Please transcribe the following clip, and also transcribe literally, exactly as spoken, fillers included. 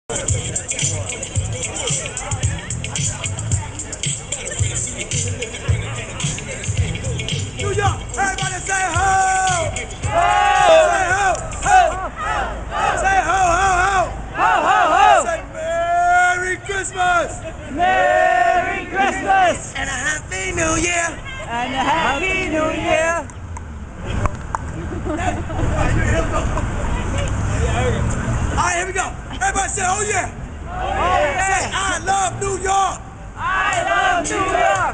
New York, everybody say ho! Ho! Say ho! Ho! Say ho, ho, ho! Ho, ho, ho! Say Merry Christmas! Merry Christmas! And a Happy New Year! And a Happy New Year! Alright, here we go. Everybody say, oh yeah! Oh yeah! Say, I love New York! I love New York!